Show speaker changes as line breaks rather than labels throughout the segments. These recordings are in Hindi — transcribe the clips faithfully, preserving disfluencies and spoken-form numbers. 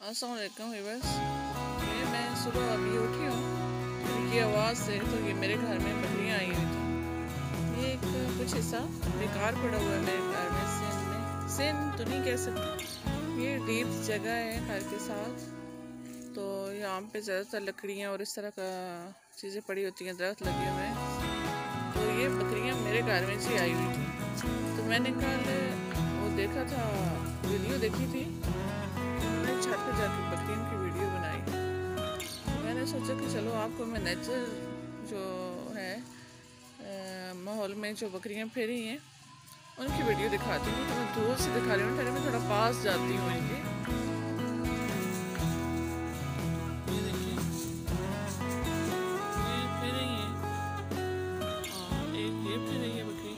अस्सलाम वालेकुम व्यूअर्स। ये मैं सुबह अभी उठी हूँ, इनकी आवाज़ से तो ये मेरे घर में बकरियाँ आई हुई थी। ये एक कुछ हिस्सा बेकार पड़ा हुआ है मेरे घर में, सिंध में सिंध तो नहीं कह सकती, ये डीप जगह है घर के साथ। तो यहाँ पे ज़्यादातर लकड़ियाँ और इस तरह का चीज़ें पड़ी होती हैं, दरख्त लगे हुए हैं। तो ये बकरियाँ मेरे घर में से आई हुई थी। तो मैंने कल वो देखा था, वीडियो देखी थी, उन्होंने छत पे जाकर बकरियों की वीडियो बनाई। मैंने सोचा कि चलो आपको मैं नेचर जो है माहौल में जो बकरियां फेरी हैं उनकी वीडियो दिखाती हूँ। तो मैं दूर से दिखा रही हूँ, पहले मैं थोड़ा पास जाती हूँ इनके। ये देखिए, ये फिर रही है और एक ये फिर रही है बकरी,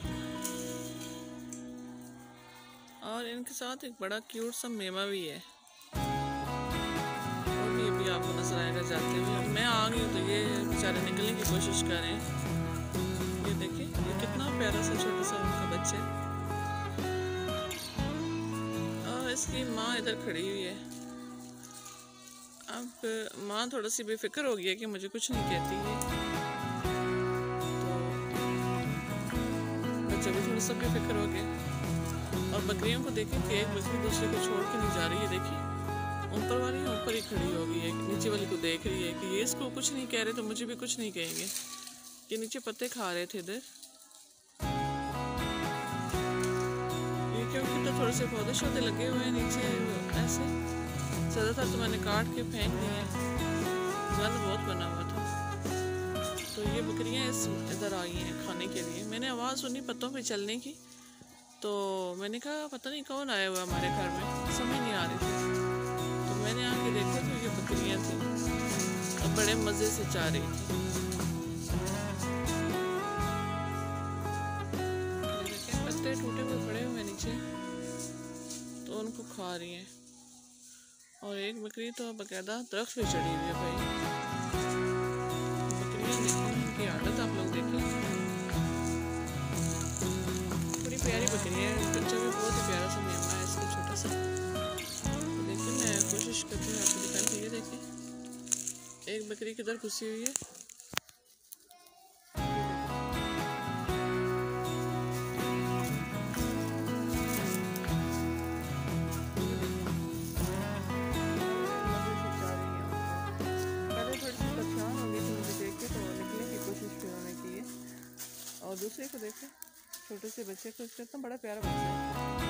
और इनके साथ एक बड़ा क्यूट सा मेमा भी है। ये भी आपको नजर आएगा जाते हुए। मैं आ गई हूँ तो ये बेचारे निकलने की कोशिश कर रहे हैं। ये देखिए, ये कितना प्यारा सा छोटा सा उनका बच्चा है, और इसकी माँ इधर खड़ी हुई है। अब माँ थोड़ा सी बेफिक्र हो गई है कि मुझे कुछ नहीं कहती है, तो बच्चे भी थोड़ा सा बेफिक्र हो गए। और बकरियों को देखें कि एक बकरी दूसरे को छोड़ के नहीं जा रही है। देखिए, ऊपर वाली ऊपर ही खड़ी हो गई है, नीचे वाली को देख रही है कि ये इसको कुछ नहीं कह रहे तो मुझे भी कुछ नहीं कहेंगे। ये नीचे पत्ते खा रहे थे इधर। ये क्योंकि तो थोड़े से पौधे शौधे लगे हुए हैं नीचे ऐसे, ज़्यादातर तो मैंने काट के फेंक दिए, गंद बहुत बना हुआ था। तो ये बकरियां इस इधर आई हैं खाने के लिए। मैंने आवाज़ सुनी पत्तों पे चलने की, तो मैंने कहा पता नहीं कौन आया हुआ हमारे घर में, समझ नहीं आ रही थी। मैंने आके देखा तो ये बकरियां थी और बड़े मज़े से चाह रही थी। देखें, पत्ते टूटे हुए पड़े हुए नीचे, तो उनको खा रही हैं। और एक बकरी तो बकायदा दरख्त पे चढ़ी हुई है। भाई, बकरियां देखें, उनकी आदत आप लोग देखें, बड़ी प्यारी बकरी है। बच्चा भी बहुत ही प्यारा सा मेमा है इसका, छोटा सा। मैं कोशिश करती हूँ आपको दिखाने की। ये देखिए, एक बकरी किधर घुसी हुई है। पहले थोड़ी सी परेशान हो गई थी मुझे देख के, तो निकलने की कोशिश भी उन्होंने की है। और दूसरे को देखे, छोटे से बच्चे को, इसका इतना बड़ा प्यारा बच्चा है।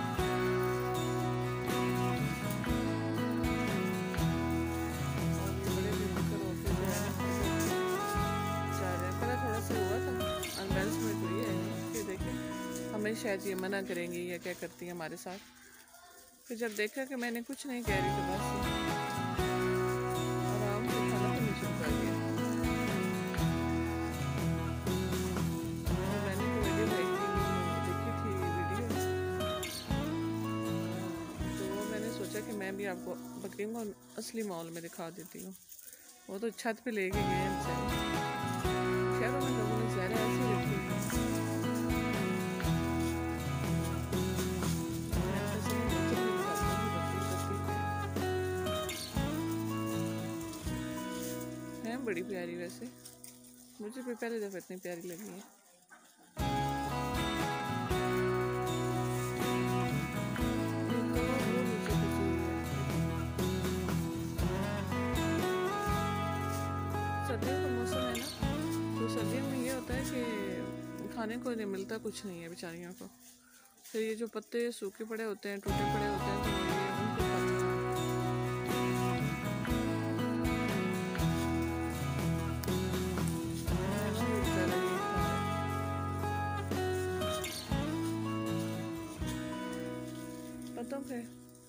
हमें शायद ये मना करेंगी या क्या करती है हमारे साथ। फिर जब देखा कि मैंने कुछ नहीं कह रही, तो बस आराम से खाना तो नहीं शुरू कर दिया। और मैंने तो वीडियो देखी थी वीडियो, तो वो मैंने सोचा कि मैं भी आपको बकरियों को असली माहौल में दिखा देती हूँ। वो तो छत पे लेके गए हैं, शहरों में लोगों ने ज़्यादा ऐसे रखी हुई है। बड़ी प्यारी, वैसे मुझे भी पहले दफ़ा इतनी प्यारी लगी है। सर्दियों का मौसम है ना, तो सर्दियों में ये होता है कि खाने को नहीं मिलता, कुछ नहीं है बेचारियों को। फिर ये जो पत्ते सूखे पड़े होते हैं, टूटे पड़े होते हैं, तो ये उनको पत्तों के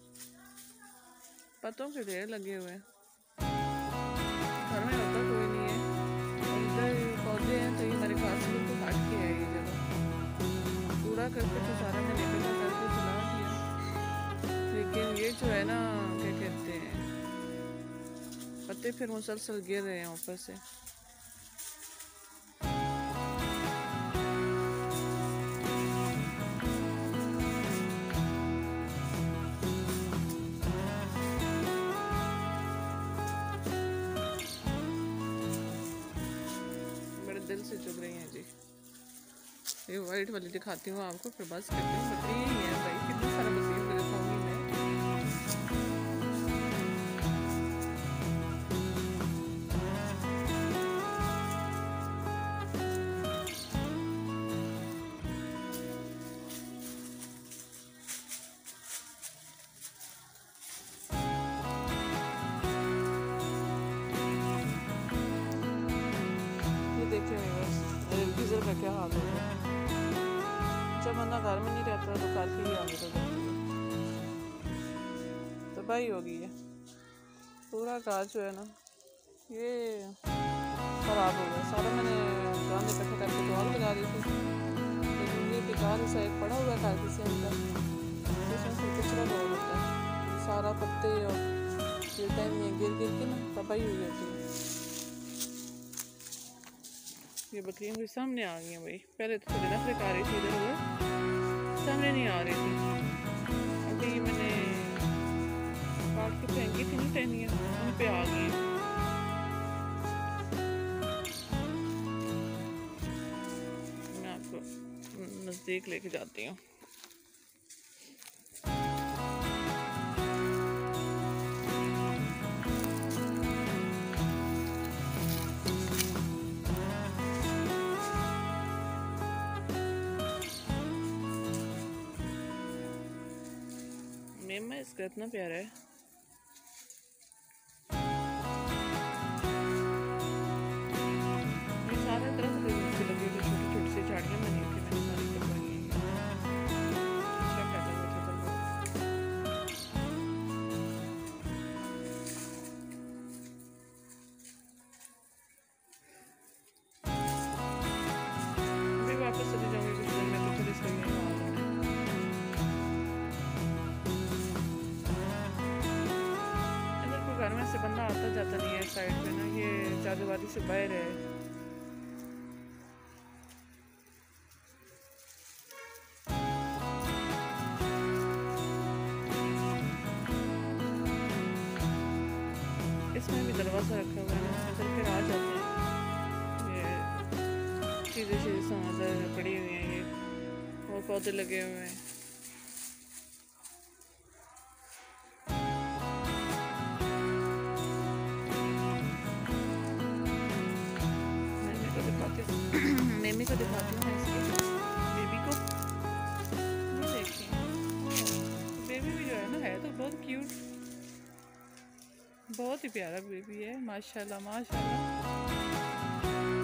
पत्तों के ढेर लगे हुए हैं। घर में होता कोई नहीं है, इधर पौधे हैं, तो ये हमारे घास से तो काट के है। ये जगह कूड़ा करके तो सारा मैंने इकट्ठा करके चला दिया, लेकिन ये जो है ना, क्या कहते हैं, पत्ते फिर मुसलसल गिर रहे हैं ऊपर से। ये वाइट वाली दिखाती हूँ आपको, फिर बस करती हूँ। बकरी ही है भाई, कितना सारा बकरी को दिखाऊंगी मैं। देखिए बस गीज़र का क्या हाल होगा जब बंदा घर में नहीं रहता तो काफ़ी ही आगे तो जाती है, तबाही हो गई है। पूरा घर जो है ना ये ख़राब हो गया सारा। मैंने गांव इकट्ठे करके तो और लगा दी थी, लेकिन ये बेकार सा एक पड़ा हुआ है घर के सेम का, जिसमें से कचरा बहुत होता है, सारा पत्ते और ये टाइम में गिर गिर के ना तबाही हुई होती है। ये बकरियाँ भी सामने आ गई हैं भाई, पहले तो थोड़ी नफरत आ रही थी, इधर उधर सामने नहीं आ रही थी। अभी मैंने काट के फेंकी थी ना टहनियाँ, उन पे आ गई हैं। मैं आपको नज़दीक लेके जाती हूँ। मेमा इसका इतना प्यारा है। ये सारे तरफ से लगी हुई छोटी छोटी सी झाड़ियाँ बनी थी, मैंने सारी कटवाई हैं। अच्छा पैदा हुआ था तब। अभी वापस चली जाऊंगी कुछ दिन में, तो फिर इसका यही हाल है। घर में से बंदा आता जाता नहीं है साइड पे ना, ये चादरवादी से बाहर है। इसमें भी दरवाज़ा रखा हुआ है ना, इसमें चल फिर आ जाते हैं। ये चीज़ें चीज़ें समझ पड़ी हुई हैं, ये और पौधे लगे हुए हैं। मेमी को दिखाती हूँ मैं इसके बेबी को। ये देखिए बेबी भी जो है ना, है तो बहुत क्यूट, बहुत ही प्यारा बेबी है, माशाल्लाह माशाल्लाह।